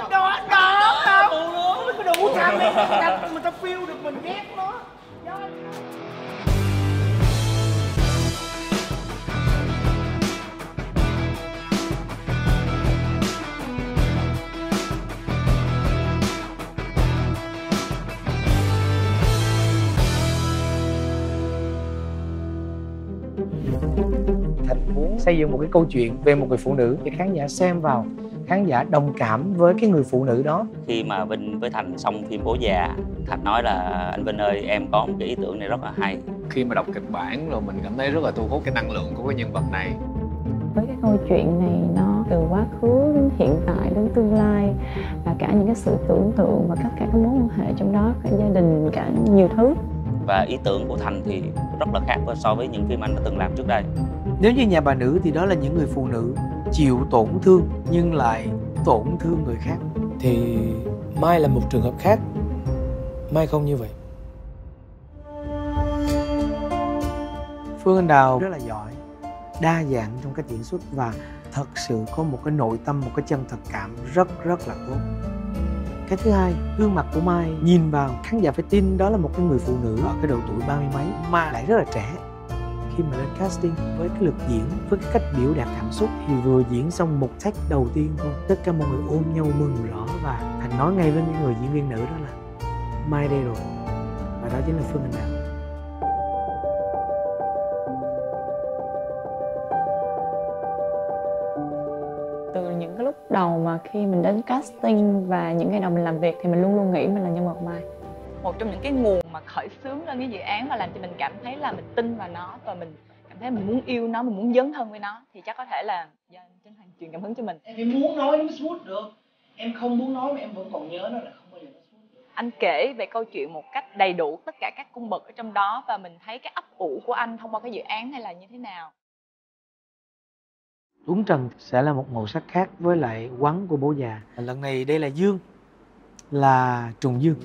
đó đâu cái đồ muốn xăm ấy, người ta feel được mình ghét nó. Thành muốn xây dựng một cái câu chuyện về một người phụ nữ để khán giả xem vào, khán giả đồng cảm với cái người phụ nữ đó. Khi mà Vinh với Thành xong phim Bố Già, Thành nói là anh Vinh ơi, em có một cái ý tưởng này rất là hay. Khi mà đọc kịch bản rồi mình cảm thấy rất là thu hút cái năng lượng của cái nhân vật này. Với cái câu chuyện này nó từ quá khứ đến hiện tại đến tương lai, và cả những cái sự tưởng tượng và tất cả các mối quan hệ trong đó, cả gia đình, cả nhiều thứ. Và ý tưởng của Thành thì rất là khác so với những phim anh đã từng làm trước đây. Nếu như Nhà Bà Nữ thì đó là những người phụ nữ chịu tổn thương nhưng lại tổn thương người khác. Thì Mai là một trường hợp khác. Mai không như vậy. Phương Anh Đào rất là giỏi, đa dạng trong cách diễn xuất và thật sự có một cái nội tâm, một cái chân thật cảm rất là tốt. Cái thứ hai, gương mặt của Mai nhìn vào khán giả phải tin đó là một cái người phụ nữ ở cái độ tuổi 30 mấy mà lại rất là trẻ. Khi mà lên casting với cái lực diễn, với cái cách biểu đạt cảm xúc thì vừa diễn xong một take đầu tiên thôi, tất cả mọi người ôm nhau mừng rõ và Thành nói ngay với những người diễn viên nữ đó là Mai đây rồi, và đó chính là Phương Anh Đào. Từ những cái lúc đầu mà khi mình đến casting và những ngày đầu mình làm việc thì mình luôn luôn nghĩ mình là nhân vật Mai. Một trong những cái nguồn mà khởi xướng lên cái dự án và làm cho mình cảm thấy là mình tin vào nó và mình cảm thấy mình muốn yêu nó, mình muốn dấn thân với nó, thì chắc có thể là do Trinh Hoàng truyền cảm hứng cho mình. Em phải muốn nói nó mới smooth được. Em không muốn nói mà em vẫn còn nhớ nó là không bao giờ nó smooth được. Anh kể về câu chuyện một cách đầy đủ tất cả các cung bậc ở trong đó, và mình thấy cái ấp ủ của anh thông qua cái dự án này là như thế nào. Tuấn Trần sẽ là một màu sắc khác với lại Quắn của Bố Già. Lần này đây là Dương, là Trùng Dương.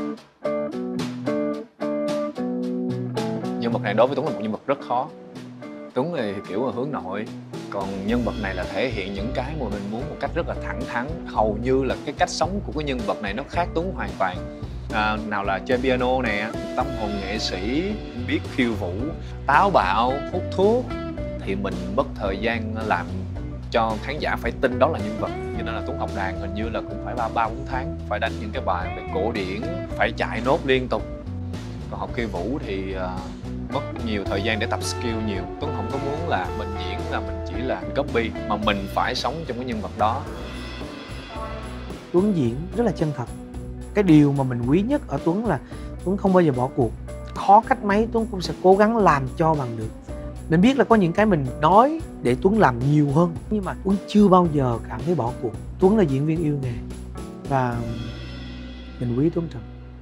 Nhân vật này đối với Tuấn là một nhân vật rất khó. Tuấn thì kiểu là hướng nội, còn nhân vật này là thể hiện những cái mà mình muốn một cách rất là thẳng thắn. Hầu như là cái cách sống của cái nhân vật này nó khác Tuấn hoàn toàn. Nào là chơi piano nè, tâm hồn nghệ sĩ, biết khiêu vũ, táo bạo, hút thuốc, thì mình mất thời gian làm cho khán giả phải tin đó là nhân vật. Cho nên là Tuấn học đàn hình như là cũng phải 3-4 tháng, phải đánh những cái bài về cổ điển, phải chạy nốt liên tục. Còn học khiêu vũ thì mất nhiều thời gian để tập skill nhiều. Tuấn không có muốn là mình diễn là mình chỉ là copy, mà mình phải sống trong cái nhân vật đó. Tuấn diễn rất là chân thật. Cái điều mà mình quý nhất ở Tuấn là Tuấn không bao giờ bỏ cuộc. Khó cách mấy Tuấn cũng sẽ cố gắng làm cho bằng được. Mình biết là có những cái mình nói để Tuấn làm nhiều hơn, nhưng mà Tuấn chưa bao giờ cảm thấy bỏ cuộc. Tuấn là diễn viên yêu nghề và mình quý Tuấn Trần.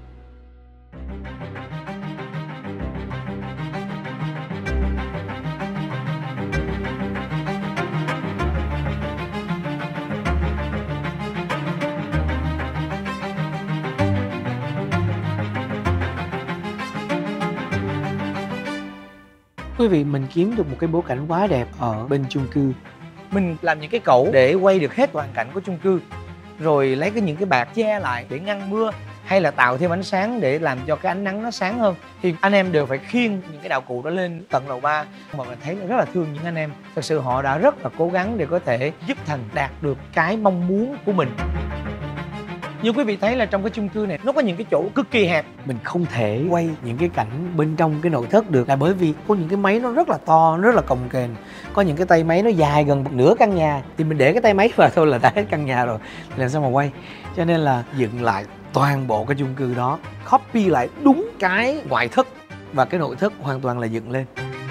Quý vị, mình kiếm được một cái bối cảnh quá đẹp ở bên chung cư. Mình làm những cái cẩu để quay được hết toàn cảnh của chung cư, rồi lấy những cái bạt che lại để ngăn mưa, hay là tạo thêm ánh sáng để làm cho cái ánh nắng nó sáng hơn. Thì anh em đều phải khiêng những cái đạo cụ đó lên tận lầu 3. Mà mình thấy rất là thương những anh em. Thật sự họ đã rất là cố gắng để có thể giúp Thành đạt được cái mong muốn của mình. Như quý vị thấy là trong cái chung cư này nó có những cái chỗ cực kỳ hẹp, mình không thể quay những cái cảnh bên trong cái nội thất được, là bởi vì có những cái máy nó rất là to, nó rất là cồng kềnh. Có những cái tay máy nó dài gần nửa căn nhà, thì mình để cái tay máy vào thôi là đã hết căn nhà rồi, thì làm sao mà quay. Cho nên là dựng lại toàn bộ cái chung cư đó, copy lại đúng cái ngoại thất và cái nội thất hoàn toàn là dựng lên.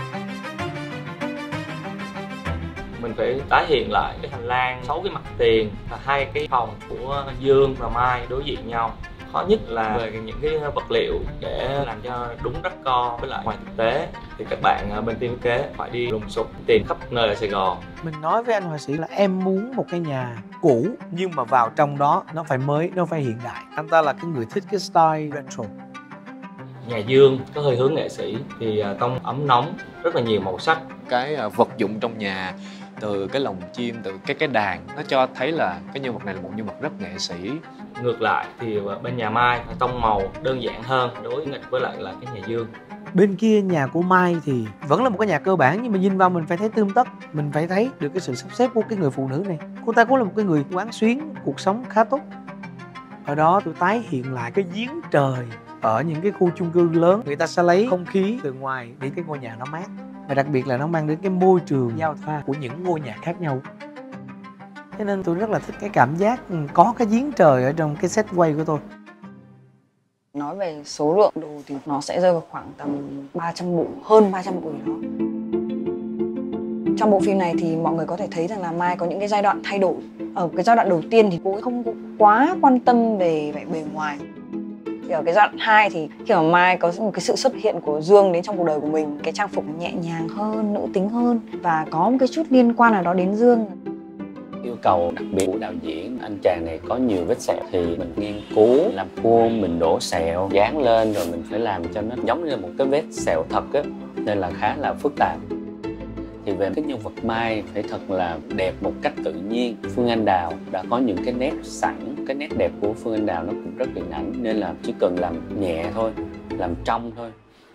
Mình phải tái hiện lại cái hành lang 6 cái mặt tiền và 2 cái phòng của Dương và Mai đối diện nhau. Khó nhất là về những cái vật liệu để làm cho đúng rắc-co với lại ngoài thực tế, thì các bạn bên team thiết kế phải đi lùng sục tìm khắp nơi ở Sài Gòn. Mình nói với anh họa sĩ là em muốn một cái nhà cũ nhưng mà vào trong đó nó phải mới, nó phải hiện đại. Anh ta là cái người thích cái style retro. Nhà Dương có hơi hướng nghệ sĩ thì tông ấm nóng, rất là nhiều màu sắc. Cái vật dụng trong nhà từ cái lồng chim, từ cái đàn, nó cho thấy là cái nhân vật này là một nhân vật rất nghệ sĩ. Ngược lại thì bên nhà Mai tông màu đơn giản hơn đối nghịch với lại là cái nhà Dương. Bên kia nhà của Mai thì vẫn là một cái nhà cơ bản, nhưng mà nhìn vào mình phải thấy tươm tất, mình phải thấy được cái sự sắp xếp của cái người phụ nữ này. Cô ta cũng là một cái người quán xuyến, cuộc sống khá tốt. Ở đó tôi tái hiện lại cái giếng trời ở những cái khu chung cư lớn, người ta sẽ lấy không khí từ ngoài để cái ngôi nhà nó mát, và đặc biệt là nó mang đến cái môi trường giao thoa của những ngôi nhà khác nhau. Cho nên tôi rất là thích cái cảm giác có cái giếng trời ở trong cái set quay của tôi. Nói về số lượng đồ thì nó sẽ rơi vào khoảng tầm 300 bộ, hơn 300 bộ đó. Trong bộ phim này thì mọi người có thể thấy rằng là Mai có những cái giai đoạn thay đổi. Ở cái giai đoạn đầu tiên thì cô ấy không quá quan tâm về vẻ bề ngoài. Thì ở cái giai đoạn 2 thì khi mà Mai có một cái sự xuất hiện của Dương đến trong cuộc đời của mình, cái trang phục nhẹ nhàng hơn, nữ tính hơn và có một cái chút liên quan nào đó đến Dương. Yêu cầu đặc biệt của đạo diễn, anh chàng này có nhiều vết sẹo thì mình nghiên cứu làm khuôn, mình đổ sẹo dán lên rồi mình phải làm cho nó giống như một cái vết sẹo thật á, nên là khá là phức tạp. Thì về cái nhân vật Mai phải thật là đẹp một cách tự nhiên. Phương Anh Đào đã có những cái nét sẵn, cái nét đẹp của Phương Anh Đào nó cũng rất điện ảnh, nên là chỉ cần làm nhẹ thôi, làm trong thôi.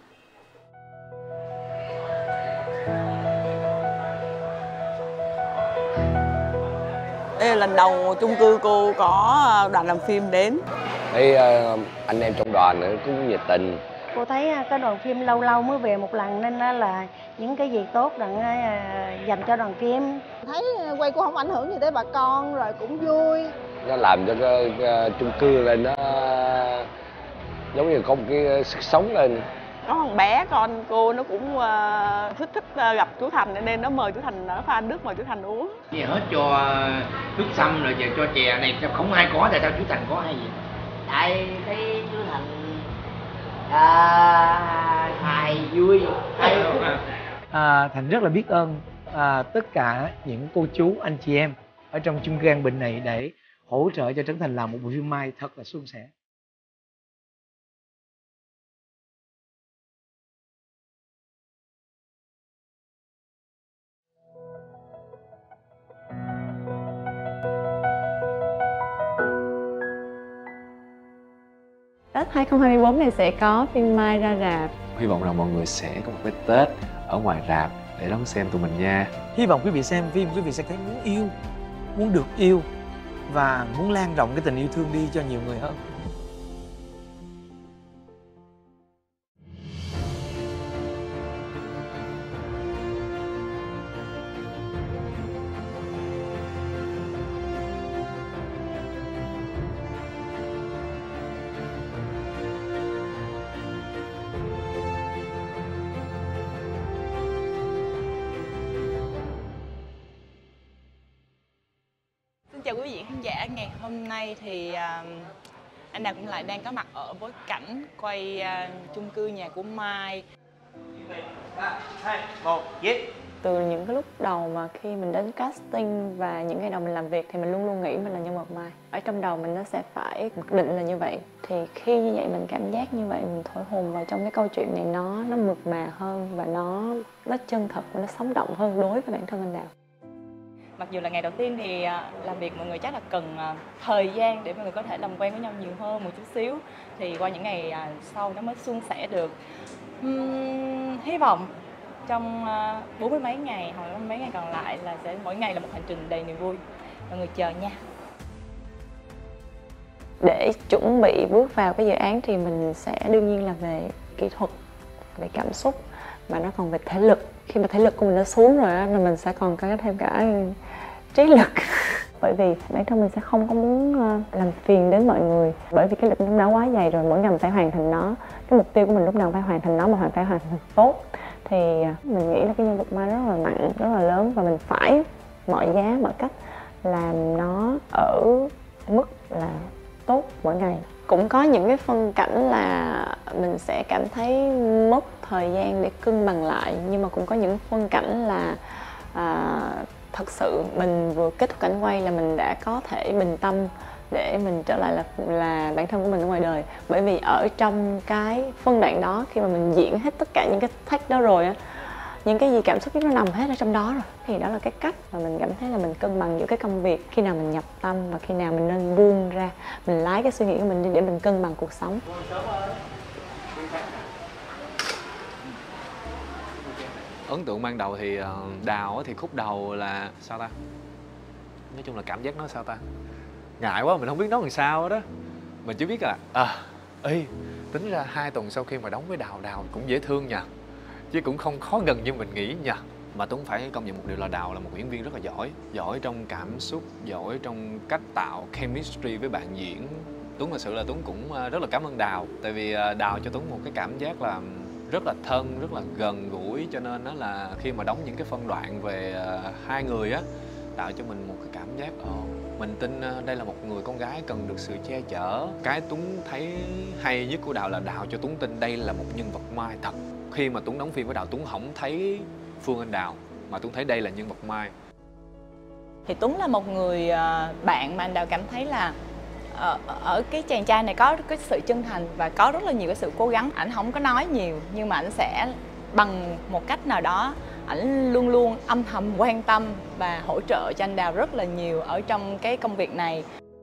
Đây là lần đầu chung cư cô có đoàn làm phim đến. Thấy anh em trong đoàn cũng nhiệt tình. Cô thấy cái đoàn phim lâu lâu mới về một lần nên là những cái gì tốt dành cho đoàn phim. Thấy quay cô không ảnh hưởng gì tới bà con rồi cũng vui. Nó làm cho cái chung cư lên nó giống như có một cái sức sống lên. Có thằng bé con cô nó cũng thích gặp chú Thành nên nó mời chú Thành, nó pha nước mời chú Thành uống. Gì hết cho nước sâm rồi cho chè này không ai có, tại sao chú Thành có hay gì? Tại thấy chú Thành hài vui. Thành rất là biết ơn tất cả những cô chú, anh chị em ở trong chung cư An Bình này để hỗ trợ cho Trấn Thành làm một bộ phim Mai thật là suôn sẻ. Tết 2024 này sẽ có phim Mai ra rạp. Hy vọng rằng mọi người sẽ có một cái Tết ở ngoài rạp để đón xem tụi mình nha. Hy vọng quý vị xem phim, quý vị sẽ thấy muốn yêu, muốn được yêu và muốn lan rộng cái tình yêu thương đi cho nhiều người hơn. Xin chào quý vị khán giả, ngày hôm nay thì anh Đào cũng lại đang có mặt ở bối cảnh quay chung cư nhà của Mai. 3, 2, 1, yes. Từ những cái lúc đầu mà khi mình đến casting và những ngày đầu mình làm việc thì mình luôn luôn nghĩ mình là nhân vật Mai. Ở trong đầu mình nó sẽ phải mặc định là như vậy. Thì khi như vậy mình cảm giác như vậy, mình thổi hồn vào trong cái câu chuyện này, nó mượt mà hơn và nó chân thật và nó sống động hơn đối với bản thân anh Đào. Mặc dù là ngày đầu tiên thì làm việc mọi người chắc là cần thời gian để mọi người có thể làm quen với nhau nhiều hơn một chút xíu. Thì qua những ngày sau nó mới suôn sẻ được. Hy vọng trong 40 mấy ngày hoặc là mấy ngày còn lại là sẽ mỗi ngày là một hành trình đầy niềm vui. Mọi người chờ nha. Để chuẩn bị bước vào cái dự án thì mình sẽ đương nhiên là về kỹ thuật, về cảm xúc, mà nó còn về thể lực. Khi mà thể lực của mình nó xuống rồi á, mình sẽ còn có thêm cả trí lực. Bởi vì bản thân mình sẽ không có muốn làm phiền đến mọi người. Bởi vì cái lịch nó đã quá dày rồi, mỗi ngày mình phải hoàn thành nó. Cái mục tiêu của mình lúc nào phải hoàn thành nó, mà phải hoàn thành tốt. Thì mình nghĩ là cái nhân vật Mai rất là nặng, rất là lớn, và mình phải mọi giá, mọi cách làm nó ở mức là tốt mỗi ngày. Cũng có những cái phân cảnh là mình sẽ cảm thấy mất thời gian để cân bằng lại, nhưng mà cũng có những phân cảnh là thật sự mình vừa kết thúc cảnh quay là mình đã có thể bình tâm để mình trở lại là bản thân của mình ở ngoài đời. Bởi vì ở trong cái phân đoạn đó, khi mà mình diễn hết tất cả những cái thách đó rồi á, những cái gì cảm xúc nó nằm hết ở trong đó rồi. Thì đó là cái cách mà mình cảm thấy là mình cân bằng giữa cái công việc, khi nào mình nhập tâm và khi nào mình nên buông ra, mình lái cái suy nghĩ của mình đi để mình cân bằng cuộc sống. Ấn tượng ban đầu thì Đào thì khúc đầu là sao ta? Nói chung là cảm giác nó sao ta? Ngại quá, mình không biết nói làm sao đó. Mình chỉ biết là tính ra 2 tuần sau khi mà đóng với Đào cũng dễ thương nha, chứ cũng không khó gần như mình nghĩ nha. Mà Tuấn phải công nhận một điều là Đào là một diễn viên rất là giỏi trong cảm xúc, giỏi trong cách tạo chemistry với bạn diễn. Tuấn thật sự là Tuấn cũng rất là cảm ơn Đào, tại vì Đào cho Tuấn một cái cảm giác là rất là thân, rất là gần gũi, cho nên đó là khi mà đóng những cái phân đoạn về hai người á, tạo cho mình một cái cảm giác mình tin đây là một người con gái cần được sự che chở. Cái Tuấn thấy hay nhất của Đào là Đào cho Tuấn tin đây là một nhân vật Mai thật. Khi mà Tuấn đóng phim với Đào, Tuấn không thấy Phương Anh Đào mà Tuấn thấy đây là nhân vật Mai. Thì Tuấn là một người bạn mà anh Đào cảm thấy là ở cái chàng trai này có cái sự chân thành và có rất là nhiều cái sự cố gắng. Ảnh không có nói nhiều nhưng mà ảnh sẽ bằng một cách nào đó, ảnh luôn luôn âm thầm quan tâm và hỗ trợ cho anh Đào rất là nhiều ở trong cái công việc này.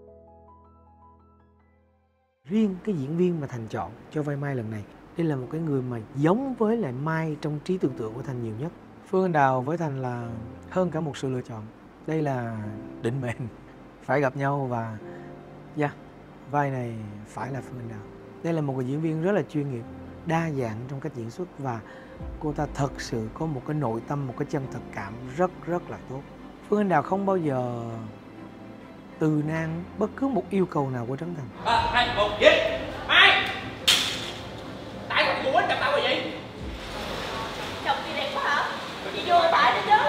Riêng cái diễn viên mà Thành chọn cho vai Mai lần này, đây là một cái người mà giống với lại Mai trong trí tưởng tượng của Thành nhiều nhất. Phương Anh Đào với Thành là hơn cả một sự lựa chọn. Đây là định mệnh, phải gặp nhau và vai này phải là Phương Anh Đào. Đây là một người diễn viên rất là chuyên nghiệp, đa dạng trong cách diễn xuất và cô ta thật sự có một cái nội tâm, một cái chân thật cảm rất là tốt. Phương Anh Đào không bao giờ từ nan bất cứ một yêu cầu nào của Trấn Thành. 3, 2, 1, giết! Mai! Tại sao cô quýnh chặt tao là gì? Chồng chị đẹp quá hả? Chị vô phải đấy chứ.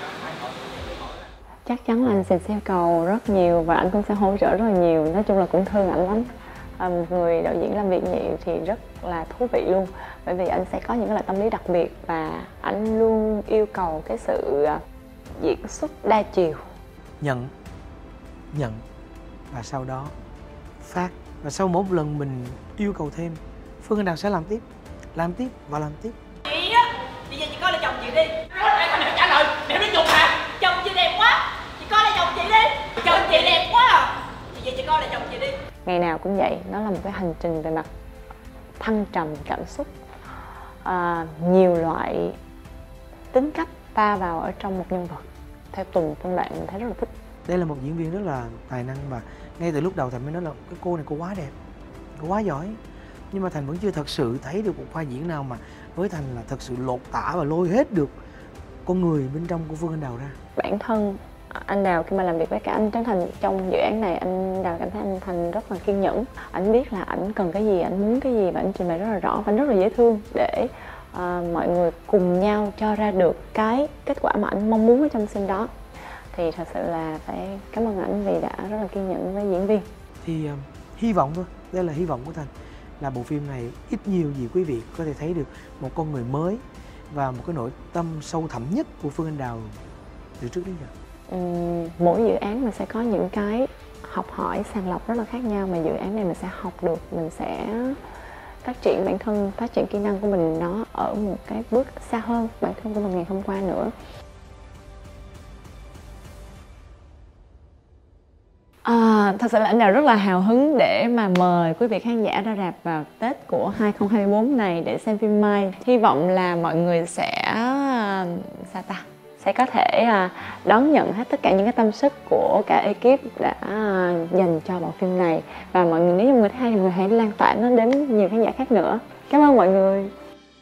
Chắc chắn là anh sẽ yêu cầu rất nhiều và anh cũng sẽ hỗ trợ rất là nhiều. Nói chung là cũng thương ảnh lắm. Một người đạo diễn làm việc nhẹ thì rất là thú vị luôn. Bởi vì anh sẽ có những loại tâm lý đặc biệt và anh luôn yêu cầu cái sự diễn xuất đa chiều. Nhận và sau đó phát. Và sau mỗi lần mình yêu cầu thêm, Phương Anh Đào sẽ làm tiếp và làm tiếp. Chị á, bây giờ chị coi là chồng chị đi. Anh hãy trả lời, mẹ biết dùng hả? Chồng chị đẹp quá, chị coi là chồng chị đi. Chồng chị đẹp quá à. Bây giờ chị coi là chồng chị đi. Ngày nào cũng vậy, nó là một cái hành trình về mặt thăng trầm cảm xúc, nhiều loại tính cách pha vào ở trong một nhân vật theo từng phân đoạn. Mình thấy rất là thích. Đây là một diễn viên rất là tài năng và ngay từ lúc đầu Thành mới nói là cái cô này cô quá đẹp, cô quá giỏi, nhưng mà Thành vẫn chưa thật sự thấy được một vai diễn nào mà với Thành là thật sự lột tả và lôi hết được con người bên trong của Phương Anh Đào ra. Bản thân anh Đào khi mà làm việc với cả anh Trấn Thành trong dự án này, anh Đào cảm thấy anh Thành rất là kiên nhẫn. Anh biết là anh cần cái gì, anh muốn cái gì và anh trình bày rất là rõ và anh rất là dễ thương để mọi người cùng nhau cho ra được cái kết quả mà anh mong muốn ở trong scene đó. Thì thật sự là phải cảm ơn ảnh vì đã rất là kiên nhẫn với diễn viên. Thì hy vọng thôi, đây là hy vọng của Thành, là bộ phim này ít nhiều gì quý vị có thể thấy được một con người mới và một cái nội tâm sâu thẳm nhất của Phương Anh Đào từ trước đến giờ. Mỗi dự án mình sẽ có những cái học hỏi sàng lọc rất là khác nhau, mà dự án này mình sẽ học được, mình sẽ phát triển bản thân, phát triển kỹ năng của mình nó ở một cái bước xa hơn bản thân của mình ngày hôm qua nữa. Thật sự là anh Đào rất là hào hứng để mà mời quý vị khán giả ra rạp vào Tết của 2024 này để xem phim Mai. Hy vọng là mọi người sẽ sẽ có thể đón nhận hết tất cả những cái tâm sức của cả ekip đã dành cho bộ phim này. Và mọi người, nếu như mọi người thấy hay thì mọi người hãy lan tỏa nó đến nhiều khán giả khác nữa. Cảm ơn mọi người.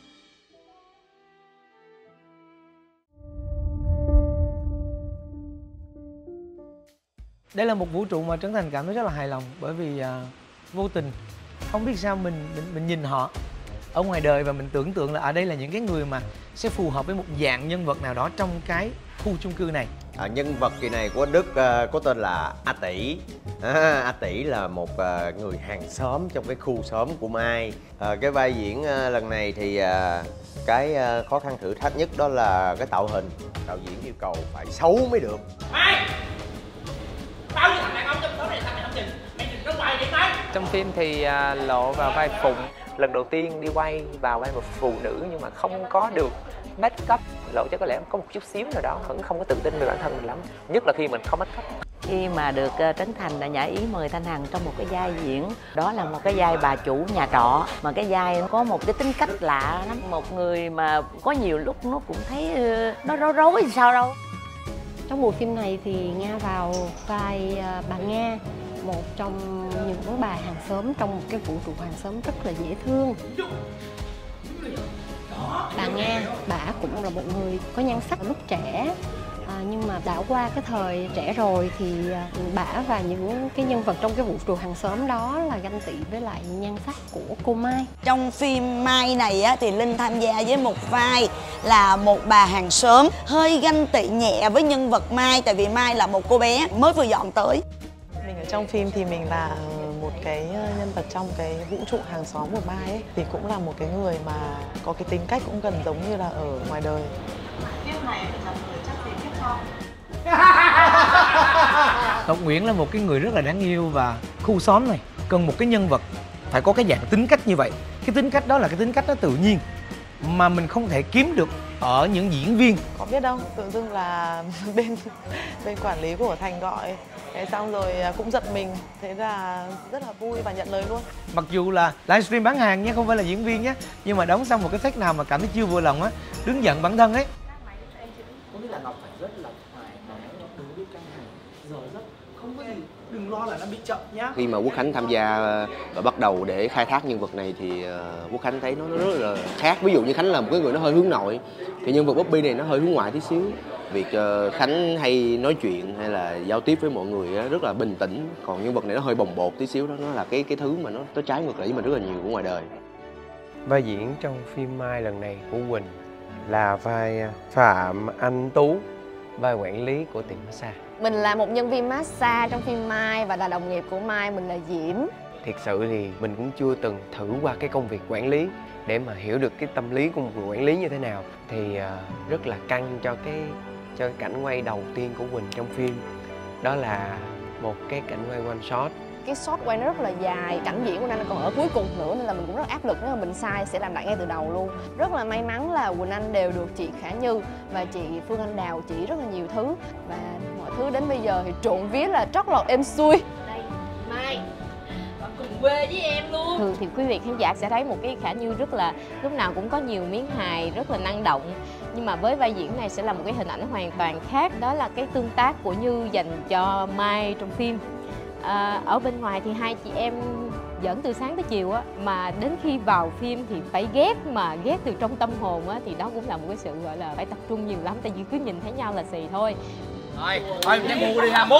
Đây là một vũ trụ mà Trấn Thành cảm thấy rất là hài lòng, bởi vì vô tình không biết sao mình nhìn họ ở ngoài đời và mình tưởng tượng là ở đây là những cái người mà sẽ phù hợp với một dạng nhân vật nào đó trong cái khu chung cư này. Nhân vật kỳ này của Đức có tên là A Tỷ. A Tỷ là một người hàng xóm trong cái khu xóm của Mai. Cái vai diễn lần này thì cái khó khăn thử thách nhất đó là cái tạo hình. Đạo diễn yêu cầu phải xấu mới được. Mai! Bao nhiêu thằng đàn ông trong số này sao mày không nhìn? Mày nhìn nó hoài vậy Mai? Trong phim thì lộ vào vai Phụng. Lần đầu tiên đi quay vào vai một phụ nữ nhưng mà không có được make up lộ cho có lẽ có một chút xíu nào đó vẫn không có tự tin về bản thân mình lắm, nhất là khi mình không make up. Khi mà được Trấn Thành đã nhã ý mời Thanh Hằng trong một cái vai diễn, đó là một cái vai bà chủ nhà trọ, mà cái vai có một cái tính cách lạ lắm, một người mà có nhiều lúc nó cũng thấy nó rối rối thì sao đâu. Trong bộ phim này thì Nga vào vai bà Nga, một trong những bà hàng xóm trong một cái vũ trụ hàng xóm rất là dễ thương. Bà Nga, bà cũng là một người có nhan sắc lúc trẻ, nhưng mà đã qua cái thời trẻ rồi thì bà và những cái nhân vật trong cái vũ trụ hàng xóm đó là ganh tị với lại nhan sắc của cô Mai. Trong phim Mai này á, thì Linh tham gia với một vai là một bà hàng xóm hơi ganh tị nhẹ với nhân vật Mai, tại vì Mai là một cô bé mới vừa dọn tới. Mình ở trong phim thì mình là một cái nhân vật trong cái vũ trụ hàng xóm của Mai ấy, thì cũng là một cái người mà có cái tính cách cũng gần giống như là ở ngoài đời. Kiếp này thì là người chắc gì kiếp sau. Ngọc Nguyễn là một cái người rất là đáng yêu, và khu xóm này cần một cái nhân vật phải có cái dạng tính cách như vậy. Cái tính cách đó là cái tính cách nó tự nhiên mà mình không thể kiếm được ở những diễn viên. Có biết đâu, tự dưng là bên quản lý của Thành gọi, thế xong rồi cũng giật mình, thế là rất là vui và nhận lời luôn. Mặc dù là livestream bán hàng nhé, không phải là diễn viên nhé, nhưng mà đóng xong một cái phép nào mà cảm thấy chưa vừa lòng á, đứng giận bản thân ấy. Có nghĩa là Ngọc phải rất là thoải mái, đừng biết căng thẳng, giờ rất không có gì, đừng lo là nó bị chậm nhá. Khi mà Quốc Khánh tham gia và bắt đầu để khai thác nhân vật này thì Quốc Khánh thấy nó rất là khác. Ví dụ như Khánh là một cái người nó hơi hướng nội, thì nhân vật Bobby này nó hơi hướng ngoại tí xíu. Việc Khánh hay nói chuyện hay là giao tiếp với mọi người rất là bình tĩnh, còn nhân vật này nó hơi bồng bột tí xíu đó, nó là cái thứ mà nó trái ngược lại với mình rất là nhiều của ngoài đời. Vai diễn trong phim Mai lần này của Quỳnh là vai Phạm Anh Tú, vai quản lý của tiệm massage. Mình là một nhân viên massage trong phim Mai và là đồng nghiệp của Mai, mình là Diễm. Thiệt sự thì mình cũng chưa từng thử qua cái công việc quản lý để mà hiểu được cái tâm lý của một người quản lý như thế nào. Thì rất là căng cho cái cảnh quay đầu tiên của Quỳnh trong phim. Đó là một cái cảnh quay one shot. Cái shot quay nó rất là dài, cảnh diễn của Anh còn ở cuối cùng nữa, nên là mình cũng rất áp lực, nếu mà mình sai sẽ làm lại ngay từ đầu luôn. Rất là may mắn là Quỳnh Anh đều được chị Khả Như và chị Phương Anh Đào chỉ rất là nhiều thứ, và mọi thứ đến bây giờ thì trộn vía là trót lọt êm xuôi. Đây, Mai, bạn cùng quê với em luôn. Thường thì quý vị khán giả sẽ thấy một cái Khả Như rất là lúc nào cũng có nhiều miếng hài, rất là năng động. Nhưng mà với vai diễn này sẽ là một cái hình ảnh hoàn toàn khác, đó là cái tương tác của Như dành cho Mai trong phim. Ở bên ngoài thì hai chị em giỡn từ sáng tới chiều á, mà đến khi vào phim thì phải ghét, mà ghét từ trong tâm hồn á, thì đó cũng là một cái sự gọi là phải tập trung nhiều lắm, tại vì cứ nhìn thấy nhau là xì thôi. Rồi, thôi mình mua đi ha, mua.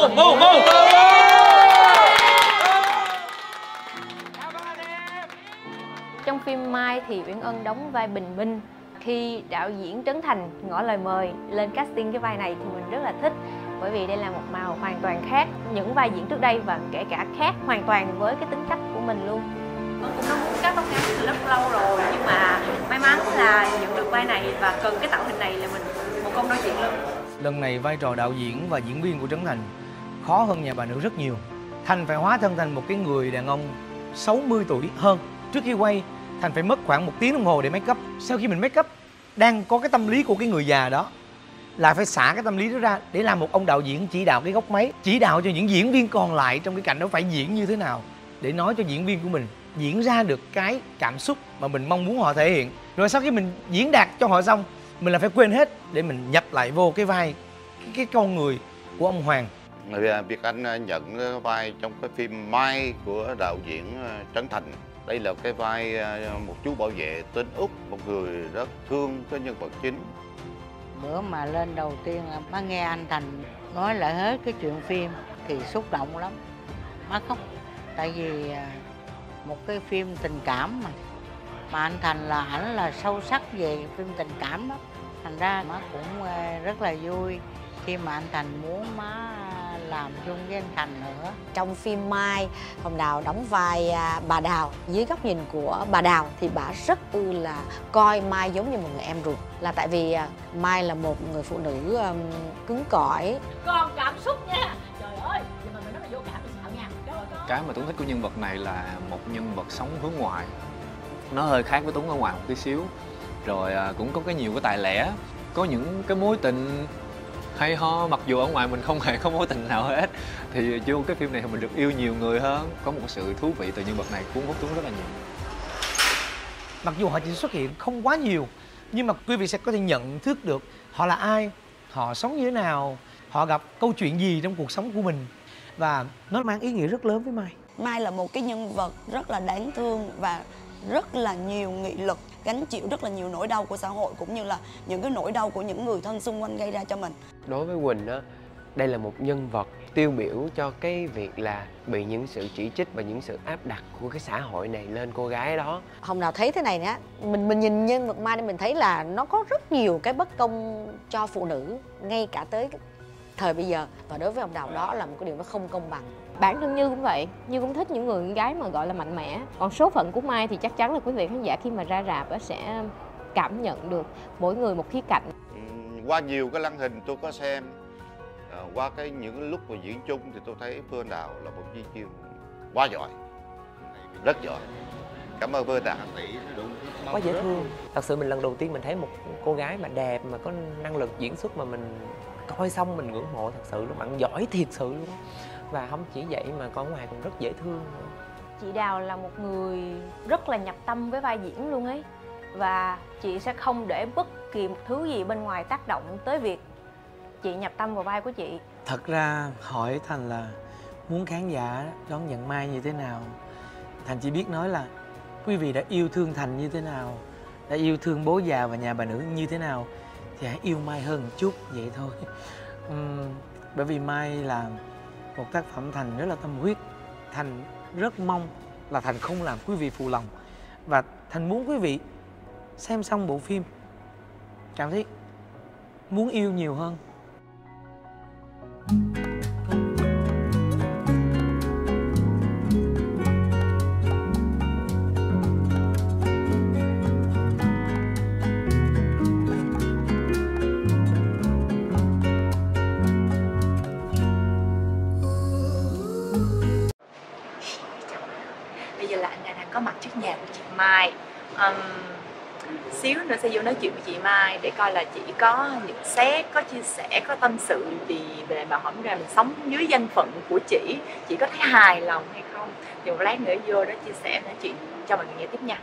Trong phim Mai thì Uyển Ân đóng vai Bình Minh. Khi đạo diễn Trấn Thành ngỏ lời mời lên casting cái vai này thì mình rất là thích, bởi vì đây là một màu hoàn toàn khác những vai diễn trước đây, và kể cả khác hoàn toàn với cái tính cách của mình luôn. Cũng đã muốn cắt tóc ngắn từ rất lâu rồi, nhưng mà may mắn là nhận được vai này và cần cái tạo hình này là mình một công đôi chuyện luôn. Lần này vai trò đạo diễn và diễn viên của Trấn Thành khó hơn Nhà Bà Nữ rất nhiều. Thành phải hóa thân thành một cái người đàn ông 60 tuổi hơn. Trước khi quay, Thành phải mất khoảng 1 tiếng đồng hồ để make up. Sau khi mình make up, đang có cái tâm lý của cái người già đó, là phải xả cái tâm lý đó ra để làm một ông đạo diễn chỉ đạo cái góc máy, chỉ đạo cho những diễn viên còn lại trong cái cảnh đó phải diễn như thế nào, để nói cho diễn viên của mình diễn ra được cái cảm xúc mà mình mong muốn họ thể hiện. Rồi sau khi mình diễn đạt cho họ xong, mình là phải quên hết để mình nhập lại vô cái vai, cái con người của ông Hoàng. Việt Anh nhận vai trong cái phim Mai của đạo diễn Trấn Thành. Đây là cái vai một chú bảo vệ tên Úc, một người rất thương cái nhân vật chính. Bữa mà lên đầu tiên là má nghe anh Thành nói lại hết cái chuyện phim thì xúc động lắm, má khóc. Tại vì một cái phim tình cảm mà anh Thành là ảnh là sâu sắc về phim tình cảm đó, thành ra má cũng rất là vui khi mà anh Thành muốn má làm chung với anh Thành nữa. Trong phim Mai, Hồng Đào đóng vai bà Đào. Dưới góc nhìn của bà Đào thì bà rất là coi Mai giống như một người em ruột. Là tại vì Mai là một người phụ nữ cứng cỏi. Còn cảm xúc nha. Trời ơi, nhưng mà mình rất là vô cảm thì sao nha. Cái mà Tuấn thích của nhân vật này là một nhân vật sống hướng ngoại. Nó hơi khác với Tuấn ở ngoài một tí xíu. rồi cũng có nhiều cái tài lẻ, có những cái mối tình hay ho, mặc dù ở ngoài mình không hề có mối tình nào hết. Thì vô cái phim này thì mình được yêu nhiều người hơn, có một sự thú vị từ nhân vật này cuốn hút Tuấn rất là nhiều. Mặc dù họ chỉ xuất hiện không quá nhiều, nhưng mà quý vị sẽ có thể nhận thức được họ là ai, họ sống như thế nào, họ gặp câu chuyện gì trong cuộc sống của mình. Và nó mang ý nghĩa rất lớn với Mai. Mai là một cái nhân vật rất là đáng thương và rất là nhiều nghị lực, gánh chịu rất là nhiều nỗi đau của xã hội cũng như là những cái nỗi đau của những người thân xung quanh gây ra cho mình. Đối với Quỳnh á, đây là một nhân vật tiêu biểu cho cái việc là bị những sự chỉ trích và những sự áp đặt của cái xã hội này lên cô gái đó. Hồng Đào thấy thế này nè, mình nhìn nhân vật Mai nên mình thấy là nó có rất nhiều cái bất công cho phụ nữ ngay cả tới thời bây giờ, và đối với Hồng Đào đó là một cái điều nó không công bằng. Bản thân Như cũng vậy, Như cũng thích những người gái mà gọi là mạnh mẽ. Còn số phận của Mai thì chắc chắn là quý vị khán giả khi mà ra rạp sẽ cảm nhận được mỗi người một khía cạnh. Qua nhiều cái lăng hình tôi có xem, qua những lúc mà diễn chung thì tôi thấy Phương Anh Đào là một diễn viên quá giỏi, rất giỏi. Cảm ơn Phương Anh Đào. Quá dễ thương. Thật sự mình lần đầu tiên mình thấy một cô gái mà đẹp mà có năng lực diễn xuất mà mình coi xong mình ngưỡng mộ thật sự luôn, bạn giỏi thiệt sự luôn. Và không chỉ vậy mà con ngoài còn rất dễ thương nữa. Chị Đào là một người rất là nhập tâm với vai diễn luôn ấy. Và chị sẽ không để bất kỳ một thứ gì bên ngoài tác động tới việc chị nhập tâm vào vai của chị. Thật ra hỏi Thành là muốn khán giả đón nhận Mai như thế nào, Thành chỉ biết nói là quý vị đã yêu thương Thành như thế nào, đã yêu thương bố già và nhà bà nữ như thế nào thì hãy yêu Mai hơn một chút, vậy thôi. Bởi vì Mai là một tác phẩm Thành rất là tâm huyết. Thành rất mong là Thành không làm quý vị phụ lòng. Và Thành muốn quý vị xem xong bộ phim cảm thấy muốn yêu nhiều hơn. Bây giờ là anh đang có mặt trước nhà của chị Mai. Xíu nữa sẽ vô nói chuyện với chị Mai để coi là chị có nhận xét, có chia sẻ, có tâm sự gì về mà hỏi ra mình sống dưới danh phận của chị có thấy hài lòng hay không. Thì một lát nữa vô đó chia sẻ nói chuyện cho mọi người nghe tiếp nha.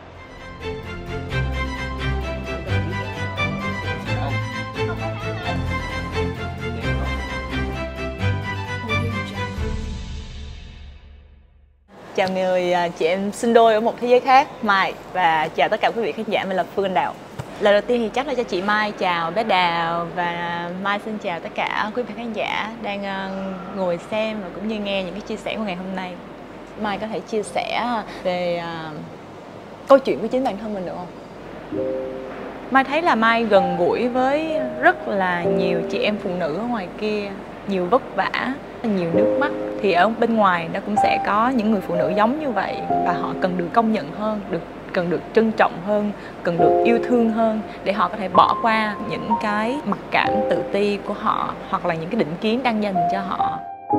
Chào người chị em sinh đôi ở một thế giới khác, Mai. Và chào tất cả quý vị khán giả, mình là Phương Anh Đào. Lời đầu tiên thì chắc là cho chị Mai chào bé Đào. Và Mai xin chào tất cả quý vị khán giả đang ngồi xem và cũng như nghe những cái chia sẻ của ngày hôm nay. Mai có thể chia sẻ về câu chuyện của chính bản thân mình được không? Mai thấy là Mai gần gũi với rất là nhiều chị em phụ nữ ở ngoài kia, nhiều vất vả, nhiều nước mắt. Thì ở bên ngoài nó cũng sẽ có những người phụ nữ giống như vậy và họ cần được công nhận hơn, cần được trân trọng hơn, cần được yêu thương hơn để họ có thể bỏ qua những cái mặc cảm tự ti của họ hoặc là những cái định kiến đang dành cho họ.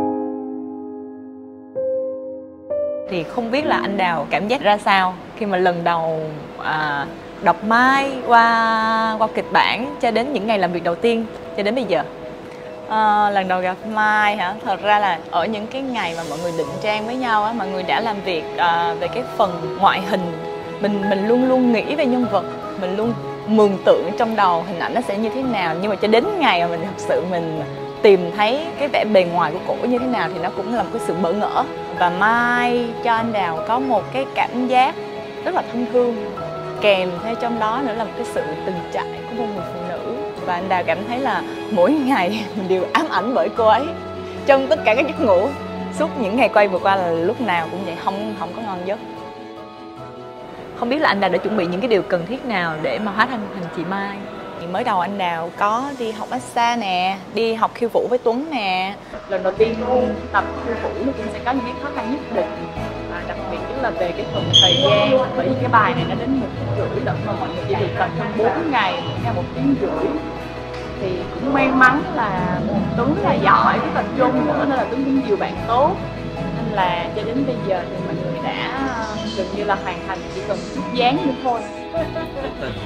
Thì không biết là anh Đào cảm giác ra sao khi mà lần đầu đọc Mai qua kịch bản cho đến những ngày làm việc đầu tiên cho đến bây giờ? Lần đầu gặp Mai hả? Thật ra là ở những cái ngày mà mọi người định trang với nhau á, mọi người đã làm việc về cái phần ngoại hình. Mình luôn luôn nghĩ về nhân vật, mình luôn mường tượng trong đầu hình ảnh nó sẽ như thế nào. Nhưng mà cho đến ngày mà mình thật sự mình tìm thấy cái vẻ bề ngoài của cổ như thế nào thì nó cũng là một cái sự bỡ ngỡ. Và Mai cho anh Đào có một cái cảm giác rất là thân thương, kèm theo trong đó nữa là một cái sự từng trải của một người phụ nữ. Và anh Đào cảm thấy là mỗi ngày mình đều ám ảnh bởi cô ấy trong tất cả các giấc ngủ. Suốt những ngày quay vừa qua là lúc nào cũng vậy, không có ngon giấc. Không biết là anh Đào đã chuẩn bị những cái điều cần thiết nào để mà hóa thành chị Mai? Thì mới đầu anh Đào có đi học massage nè, đi học khiêu vũ với Tuấn nè. Lần đầu tiên tập khiêu vũ thì cũng sẽ có những cái khó khăn nhất định. Và đặc biệt nhất là về cái phần thời gian, bởi vì cái bài này nó đến 1 tiếng rưỡi lận mà mọi người chỉ được tập trong 4 ngày theo 1 tiếng rưỡi. Thì cũng may mắn là Tuấn là giỏi, rất tập trung nữa nên là Tuấn cũng nhiều bạn tốt. Nên là cho đến bây giờ thì mọi người đã gần như là hoàn thành, chỉ cần chút dáng nữa thôi.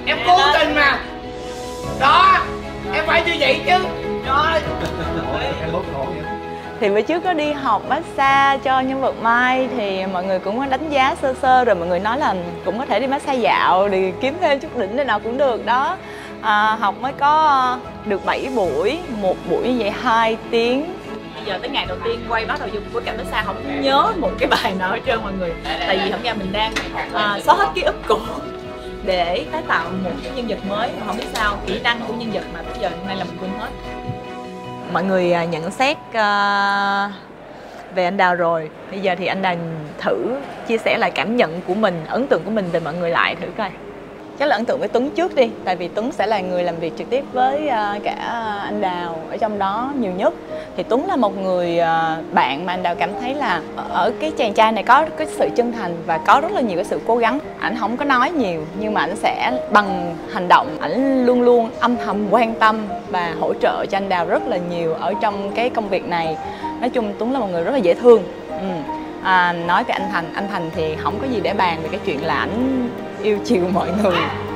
Em cố tình mà. Đó, em phải như vậy chứ. Trời. Em bốc nổi vậy. Thì bữa trước có đi học massage cho nhân vật Mai thì mọi người cũng có đánh giá sơ sơ rồi, mọi người nói là cũng có thể đi massage dạo để kiếm thêm chút đỉnh nơi nào cũng được đó. Học mới có được 7 buổi, một buổi như vậy 2 tiếng. Bây giờ tới ngày đầu tiên quay bắt đầu dùng với cả massage không nhớ một cái bài nào hết trơn mọi người. Tại vì hôm nay mình đang xóa hết ký ức cũ để tái tạo một cái nhân vật mới. Không biết sao kỹ năng của nhân vật mà tới giờ hôm nay là mình quên hết. Mọi người nhận xét về anh Đào rồi. Bây giờ thì anh Đào thử chia sẻ lại cảm nhận của mình, ấn tượng của mình về mọi người lại thử coi. Chắc là ấn tượng với Tuấn trước đi. Tại vì Tuấn sẽ là người làm việc trực tiếp với cả anh Đào ở trong đó nhiều nhất. Thì Tuấn là một người bạn mà anh Đào cảm thấy là ở cái chàng trai này có cái sự chân thành và có rất là nhiều cái sự cố gắng. Ảnh không có nói nhiều nhưng mà ảnh sẽ bằng hành động. Ảnh luôn luôn âm thầm quan tâm và hỗ trợ cho anh Đào rất là nhiều ở trong cái công việc này. Nói chung Tuấn là một người rất là dễ thương. Nói về anh Thành thì không có gì để bàn về cái chuyện là ảnh yêu chiều mọi người.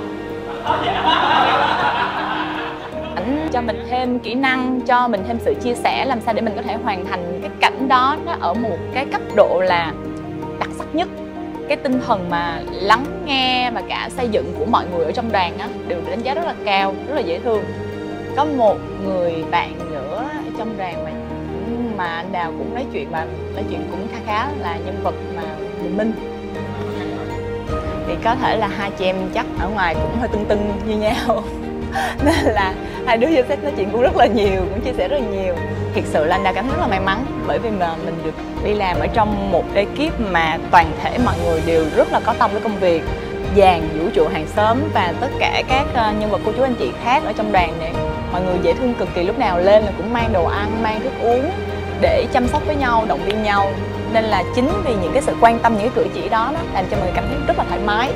Ảnh cho mình thêm kỹ năng, cho mình thêm sự chia sẻ làm sao để mình có thể hoàn thành cái cảnh đó nó ở một cái cấp độ là đặc sắc nhất. Cái tinh thần mà lắng nghe và cả xây dựng của mọi người ở trong đoàn á đều đánh giá rất là cao, rất là dễ thương. Có một người bạn nữa ở trong đoàn mà anh Đào cũng nói chuyện cũng khá là nhân vật mà Bình Minh. Thì có thể là hai chị em chắc ở ngoài cũng hơi tưng như nhau nên là hai đứa vô set nói chuyện cũng rất là nhiều, cũng chia sẻ rất là nhiều. Thiệt sự là anh Đào cảm thấy rất là may mắn bởi vì mà mình được đi làm ở trong một ekip mà toàn thể mọi người đều rất là có tâm với công việc. Dàn, vũ trụ hàng xóm và tất cả các nhân vật cô chú anh chị khác ở trong đoàn này, mọi người dễ thương cực kỳ, lúc nào lên là cũng mang đồ ăn, mang thức uống để chăm sóc với nhau, động viên nhau. Nên là chính vì những cái sự quan tâm, những cái cử chỉ đó làm cho mọi người cảm thấy rất là thoải mái.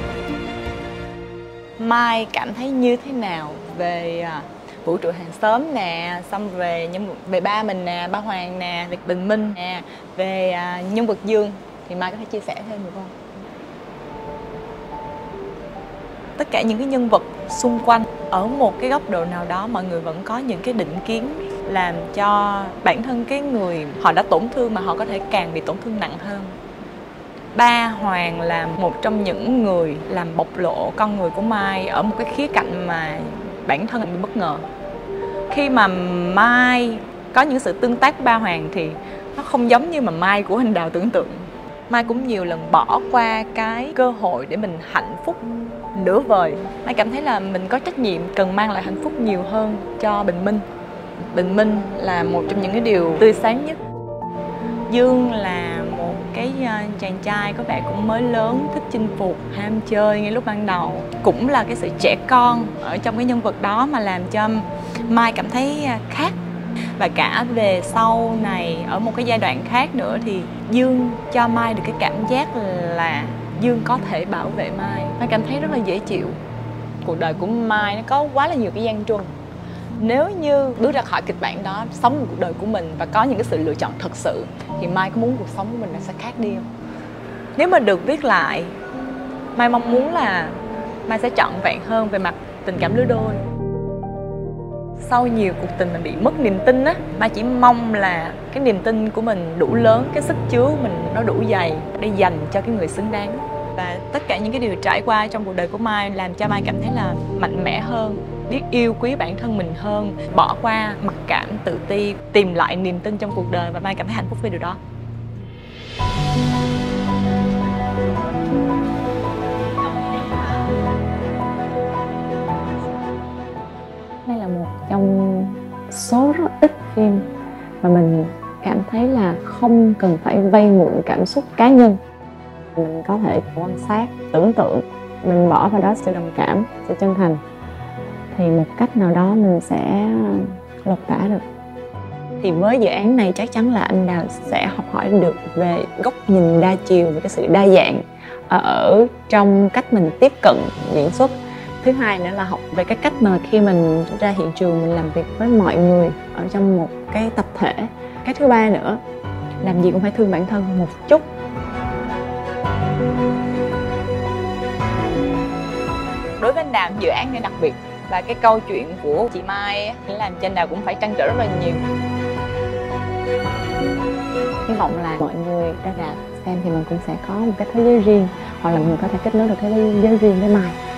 Mai cảm thấy như thế nào về vũ trụ hàng xóm nè, xong về ba mình nè, ba Hoàng nè, về Bình Minh nè, về nhân vật Dương thì Mai có thể chia sẻ thêm được không? Tất cả những cái nhân vật xung quanh ở một cái góc độ nào đó mọi người vẫn có những cái định kiến làm cho bản thân cái người họ đã tổn thương mà họ có thể càng bị tổn thương nặng hơn. Ba Hoàng là một trong những người làm bộc lộ con người của Mai ở một cái khía cạnh mà bản thân bị bất ngờ. Khi mà Mai có những sự tương tác với Ba Hoàng thì nó không giống như mà Mai của anh Đào tưởng tượng. Mai cũng nhiều lần bỏ qua cái cơ hội để mình hạnh phúc nửa vời. Mai cảm thấy là mình có trách nhiệm cần mang lại hạnh phúc nhiều hơn cho Bình Minh. Bình Minh là một trong những cái điều tươi sáng nhất. Dương là một cái chàng trai có vẻ cũng mới lớn, thích chinh phục, ham chơi ngay lúc ban đầu. Cũng là cái sự trẻ con ở trong cái nhân vật đó mà làm cho Mai cảm thấy khác. Và cả về sau này ở một cái giai đoạn khác nữa thì Dương cho Mai được cái cảm giác là Dương có thể bảo vệ Mai. Mai cảm thấy rất là dễ chịu. Cuộc đời của Mai nó có quá là nhiều cái gian truân. Nếu như bước ra khỏi kịch bản đó, sống một cuộc đời của mình và có những cái sự lựa chọn thật sự thì Mai có muốn cuộc sống của mình nó sẽ khác đi không? Nếu mà được viết lại, Mai mong muốn là Mai sẽ trọn vẹn hơn về mặt tình cảm lứa đôi. Sau nhiều cuộc tình mình bị mất niềm tin á, Mai chỉ mong là cái niềm tin của mình đủ lớn, cái sức chứa của mình nó đủ dày để dành cho cái người xứng đáng. Và tất cả những cái điều trải qua trong cuộc đời của Mai làm cho Mai cảm thấy là mạnh mẽ hơn, biết yêu quý bản thân mình hơn, bỏ qua mặc cảm, tự ti, tìm lại niềm tin trong cuộc đời và Mai cảm thấy hạnh phúc với điều đó. Đây là một trong số rất ít phim mà mình cảm thấy là không cần phải vay mượn cảm xúc cá nhân. Mình có thể quan sát, tưởng tượng, mình bỏ vào đó sự đồng cảm, sự chân thành thì một cách nào đó mình sẽ lột tả được. Thì với dự án này chắc chắn là anh Đào sẽ học hỏi được về góc nhìn đa chiều, về cái sự đa dạng ở trong cách mình tiếp cận diễn xuất. Thứ hai nữa là học về cái cách mà khi mình ra hiện trường mình làm việc với mọi người ở trong một cái tập thể. Cái thứ ba nữa, làm gì cũng phải thương bản thân một chút. Đối với anh Anh Đào dự án này đặc biệt, và cái câu chuyện của chị Mai làm cho anh Đào cũng phải trăn trở rất là nhiều. Hy vọng là mọi người ra rạp xem thì mình cũng sẽ có một cái thế giới riêng, hoặc là mình có thể kết nối được thế giới riêng với Mai.